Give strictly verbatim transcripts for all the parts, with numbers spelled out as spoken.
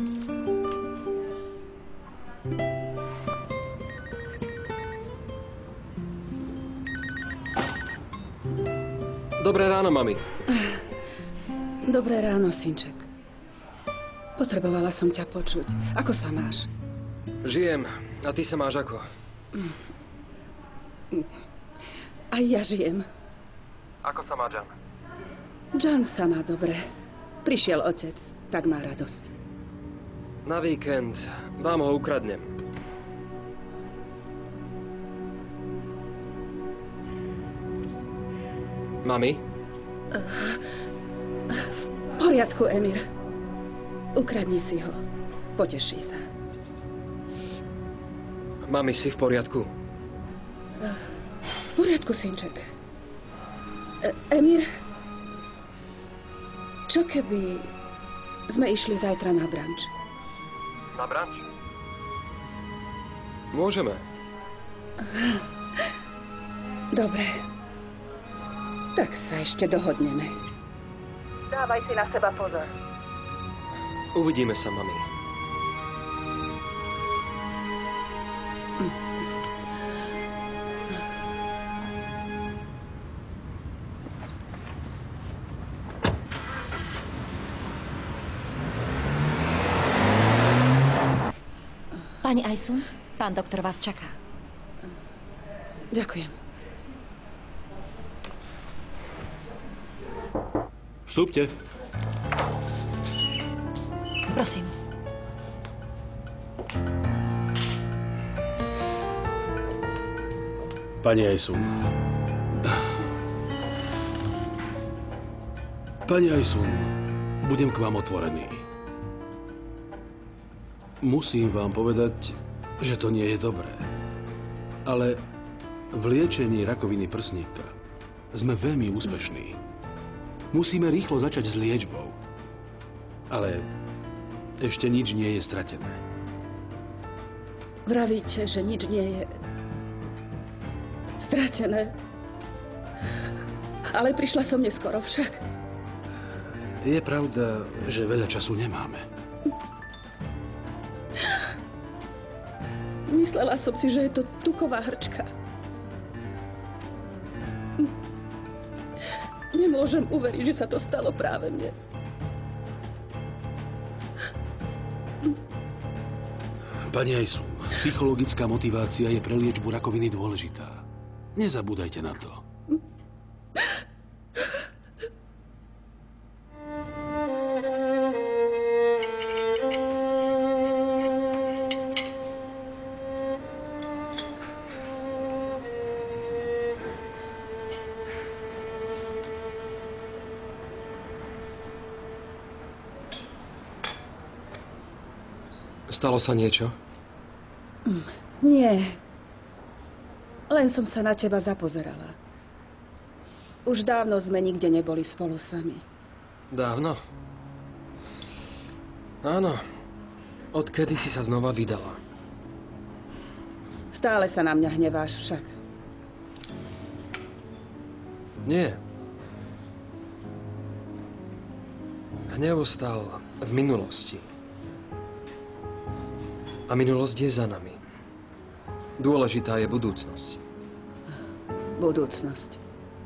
Dobré ráno, mami. Dobré ráno, synček. Potrebovala som ťa počuť. Ako sa máš? Žijem. A ty sa máš ako? Aj ja žijem. Ako sa má Jan? Jan sa má dobre. Prišiel otec, tak má radosť. Na víkend vám ho ukradnem. Mami? V poriadku, Emir. Ukradni si ho. Poteší sa. Mami, si v poriadku? V poriadku, synček. E Emir, čo keby sme išli zajtra na branč? Na branč? Môžeme. Dobre. Tak sa ešte dohodneme. Dávaj si na seba pozor. Uvidíme sa, mami. Pani Aysun, pán doktor vás čaká. Ďakujem. Vstúpte. Prosím. Pani Aysun. Pani Aysun, budem k vám otvorený. Musím vám povedať, že to nie je dobré. Ale v liečení rakoviny prsníka sme veľmi úspešní. Musíme rýchlo začať s liečbou. Ale ešte nič nie je stratené. Vravíte, že nič nie je stratené. Ale prišla som neskoro však. Je pravda, že veľa času nemáme. Myslela som si, že je to tuková hrčka. Nemôžem uveriť, že sa to stalo práve mne. Pani Aysun, psychologická motivácia je pre liečbu rakoviny dôležitá. Nezabúdajte na to. Stalo sa niečo? Mm, nie. Len som sa na teba zapozerala. Už dávno sme nikde neboli spolu sami. Dávno? Áno. Odkedy si sa znova vydala? Stále sa na mňa hneváš však. Nie. Hnev ostal v minulosti. A minulosť je za nami. Dôležitá je budúcnosť. Budúcnosť.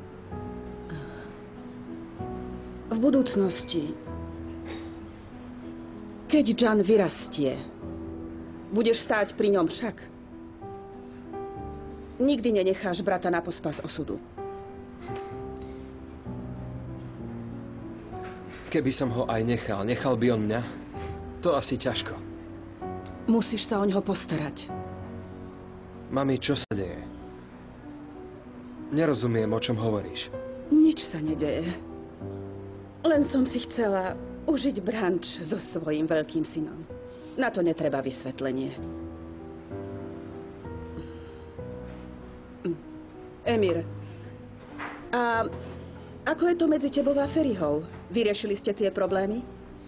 V budúcnosti, keď Jan vyrastie, budeš stáť pri ňom však. Nikdy nenecháš brata na pospas osudu. Keby som ho aj nechal, nechal by on mňa? To asi ťažko. Musíš sa o ňoho postarať. Mami, čo sa deje? Nerozumiem, o čom hovoríš. Nič sa nedeje. Len som si chcela užiť branč so svojím veľkým synom. Na to netreba vysvetlenie. Emir, a ako je to medzi tebou a Ferihou? Vyriešili ste tie problémy?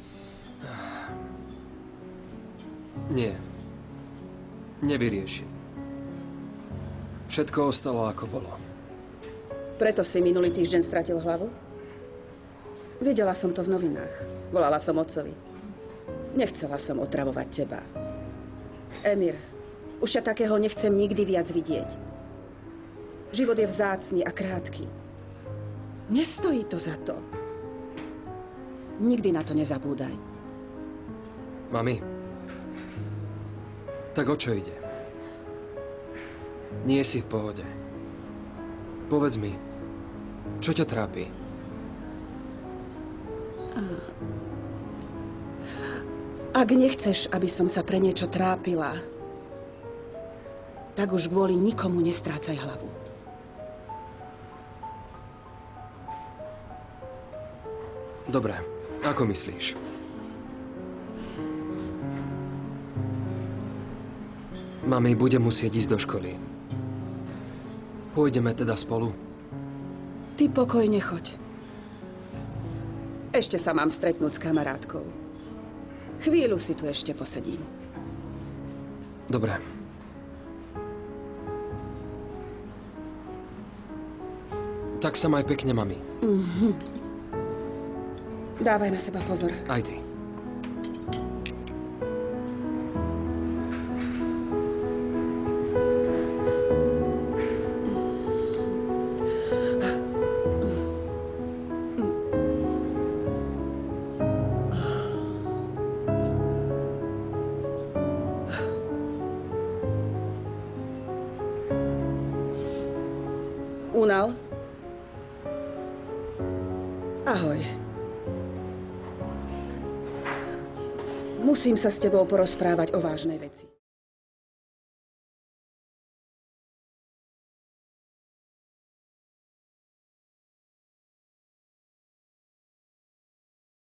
Nie. Nevyriešil. Všetko ostalo, ako bolo. Preto si minulý týždeň stratil hlavu? Videla som to v novinách. Volala som otcovi. Nechcela som otravovať teba. Emir, už ťa takého nechcem nikdy viac vidieť. Život je vzácny a krátky. Nestojí to za to. Nikdy na to nezabúdaj. Mami, tak o čo ide? Nie si v pohode. Povedz mi, čo ťa trápi? Ak nechceš, aby som sa pre niečo trápila, tak už kvôli nikomu nestrácaj hlavu. Dobre, ako myslíš? Mami, budem musieť ísť do školy. Pôjdeme teda spolu? Ty pokojne choď. Ešte sa mám stretnúť s kamarátkou. Chvíľu si tu ešte posedím. Dobre. Tak sa maj pekne, mami. Mhm. Dávaj na seba pozor. Aj ty. Unal? Ahoj. Musím sa s tebou porozprávať o vážnej veci.